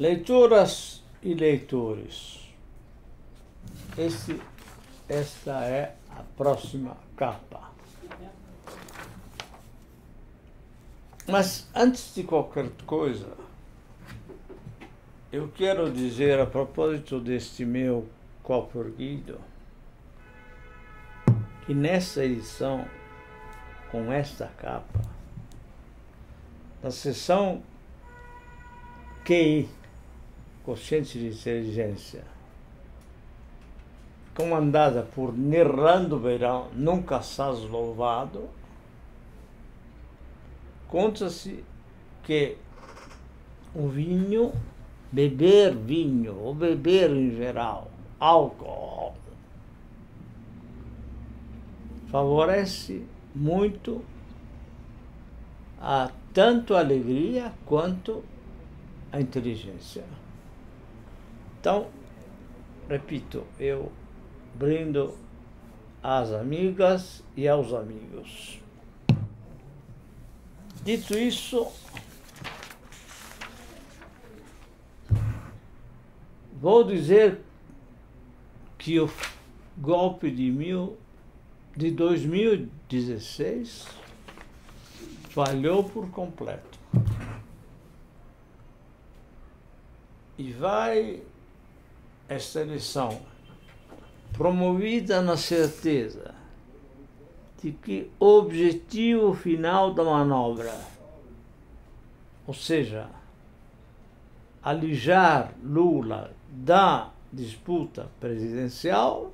Leitoras e leitores, esta é a próxima capa. Mas antes de qualquer coisa, eu quero dizer a propósito deste meu copo erguido, que nessa edição, com esta capa, na seção QI, Quociente de Inteligência, comandada por Nerlando Beirão, nunca assaz louvado, conta-se que o vinho, beber vinho, ou beber em geral, álcool, favorece muito tanto a alegria quanto a inteligência. Então, repito, eu brindo às amigas e aos amigos. Dito isso, vou dizer que o golpe de 2016 falhou por completo. E vai esta eleição promovida na certeza de que o objetivo final da manobra, ou seja, alijar Lula da disputa presidencial,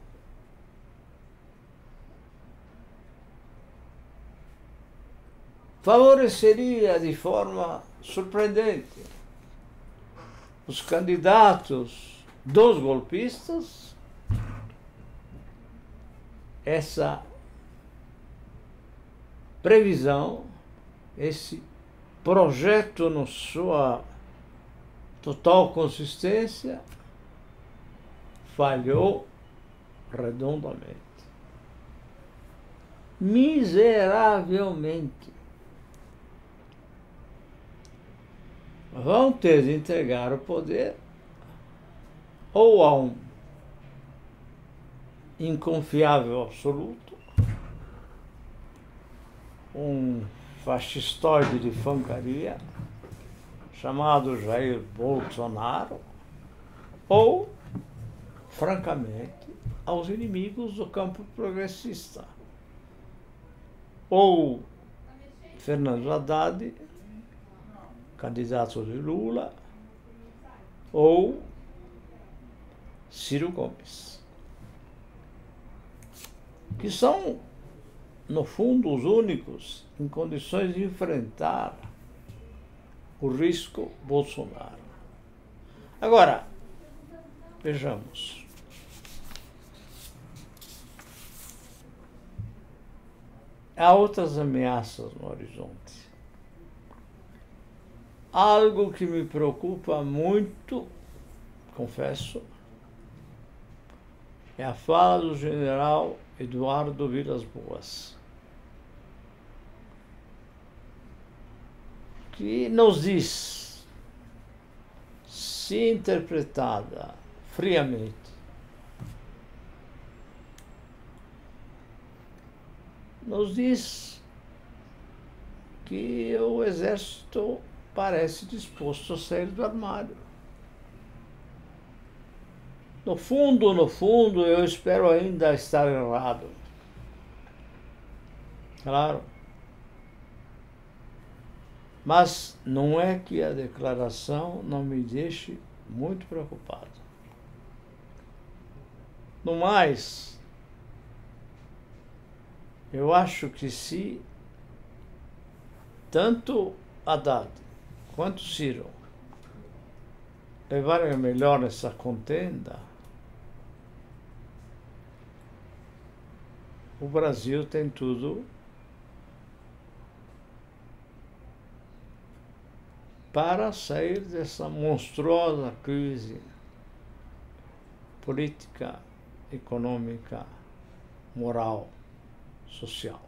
favoreceria de forma surpreendente os candidatos dos golpistas. Essa previsão, esse projeto na sua total consistência, falhou redondamente, miseravelmente. Vão ter de entregar o poder ou a um inconfiável absoluto, um fascistoide de fancaria chamado Jair Bolsonaro, ou, francamente, aos inimigos do campo progressista, ou Fernando Haddad, candidato de Lula, ou Ciro Gomes, que são, no fundo, os únicos em condições de enfrentar o risco Bolsonaro. Agora, vejamos. Há outras ameaças no horizonte. Algo que me preocupa muito, confesso, é a fala do general Eduardo Vilas Boas, que nos diz, se interpretada friamente, nos diz que o exército parece disposto a sair do armário. No fundo, eu espero ainda estar errado. Claro. Mas não é que a declaração não me deixe muito preocupado. No mais, eu acho que se tanto Haddad quanto Ciro levarem a melhor essa contenda, o Brasil tem tudo para sair dessa monstruosa crise política, econômica, moral, social.